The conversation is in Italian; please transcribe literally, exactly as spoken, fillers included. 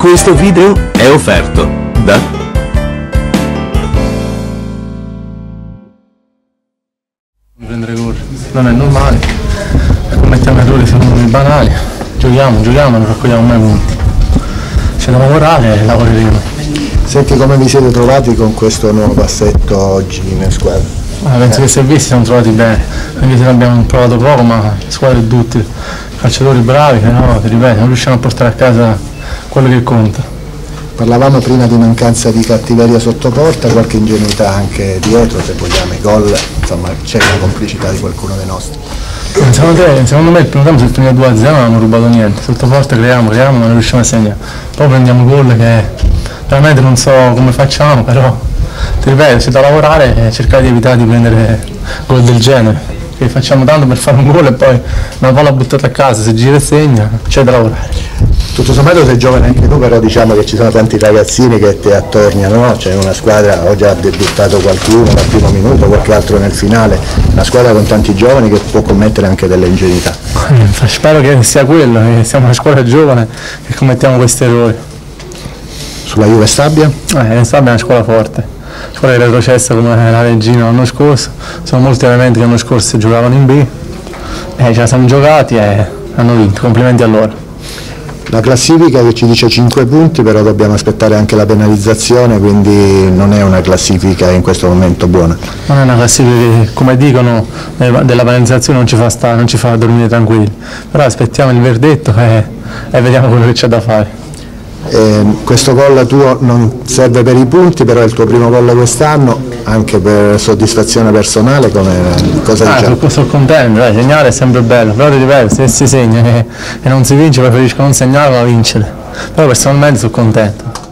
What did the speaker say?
Questo video è offerto da prendere gol non è normale, commettiamo errori secondo me banali, giochiamo, giochiamo, non raccogliamo mai punti, c'è da lavorare e lavoreremo. Senti, come vi siete trovati con questo nuovo passetto oggi in squadra? Ah, penso eh. che se visti siamo trovati bene, anche se l'abbiamo provato poco, ma la squadra è tutti calciatori bravi, però ti ripeto, non riusciamo a portare a casa quello che conta. Parlavamo prima di mancanza di cattiveria sotto porta, qualche ingenuità anche dietro, se vogliamo, i gol, insomma c'è la complicità di qualcuno dei nostri. Secondo, te, secondo me il primo tempo se finito due a zero non abbiamo rubato niente, sotto porta creiamo, creiamo, ma non riusciamo a segnare. Poi prendiamo gol che veramente non so come facciamo, però ti ripeto, c'è da lavorare e cercare di evitare di prendere gol del genere, che facciamo tanto per fare un gol e poi una palla buttata a casa, se gira e segna, c'è da lavorare. Tutto sommato sei giovane anche tu, però diciamo che ci sono tanti ragazzini che ti attorniano, no? C'è una squadra, ho già debuttato qualcuno dal primo minuto, qualche altro nel finale, una squadra con tanti giovani che può commettere anche delle ingenuità. Spero che sia quello, che siamo una squadra giovane che commettiamo questi errori. Sulla Juve Stabia? Eh, Stabia è una squadra forte, una squadra che è retrocessa come la Regina l'anno scorso, sono molti elementi che l'anno scorso giocavano in B, eh, ce la siamo giocati e hanno vinto, complimenti a loro. La classifica che ci dice cinque punti, però dobbiamo aspettare anche la penalizzazione, quindi non è una classifica in questo momento buona. Non è una classifica che, come dicono, della penalizzazione non ci fa, stare, non ci fa dormire tranquilli, però aspettiamo il verdetto e, e vediamo quello che c'è da fare. Eh, questo gol tuo non serve per i punti, però è il tuo primo gol quest'anno, anche per soddisfazione personale, come cosa ah, diciamo? Sono, sono contento, dai, segnare è sempre bello, però ti ripeto, se si segna e, e non si vince preferisco non segnare ma vincere, però personalmente sono contento.